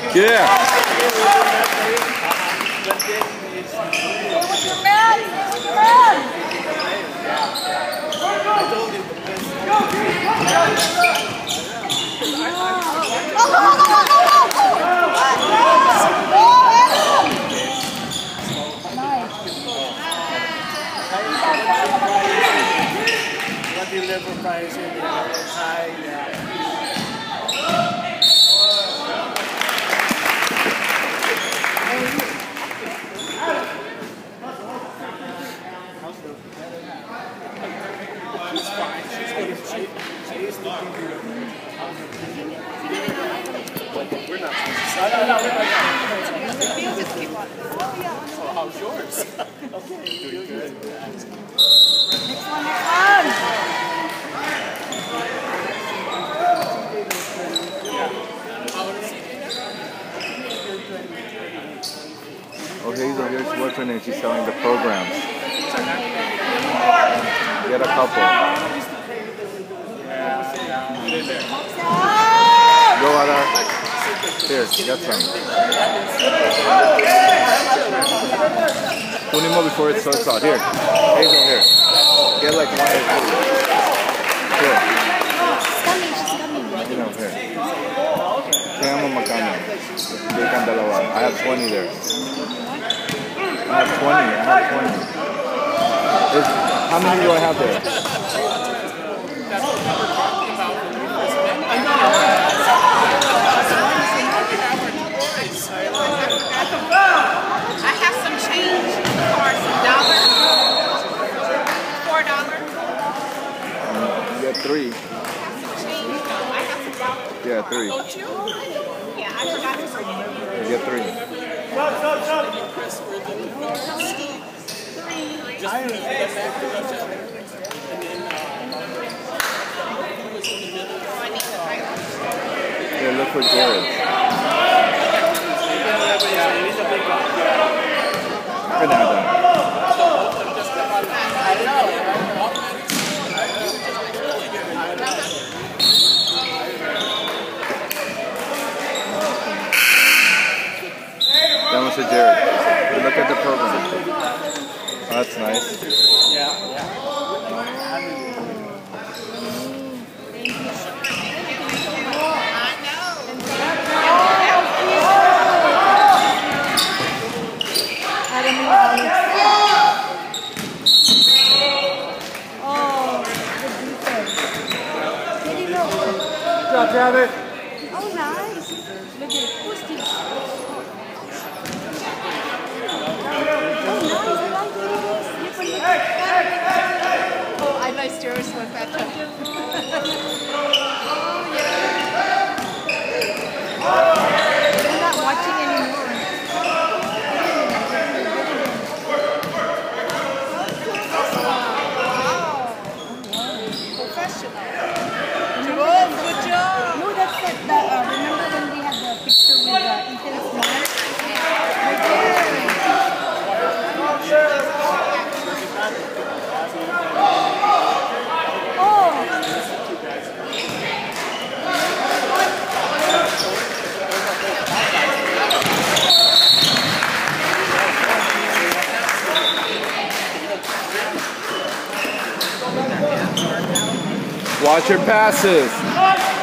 Yeah. Liver fries in the outside. She's fine. She's good. She's the we're not. So how's yours? Okay, doing good. Next one. Okay, so here's boyfriend and she's selling the programs. Get a couple. Go Ada. Here, get some. 20 more before it starts out. Here. Hazel, here. Get like one or two. Here. You know, here. Kaya mo magkano? Hindi kang dalawa. I have 20 there. I have 20. How many do I have there? I have some change for some dollars. $4. You get 3. Yeah, 3. Don't you? Yeah, I forgot to bring it. You get 3. Yeah, look for Jared. That was a Jared. Look at the program. Oh, that's nice. Yeah. Good job, Travis. Oh, nice. Look at who's this? Oh, I know yours was better. I'm not watching anymore. Professional. Good job. No, that's it. Remember when we had the picture with Ethan Smart? Watch your passes.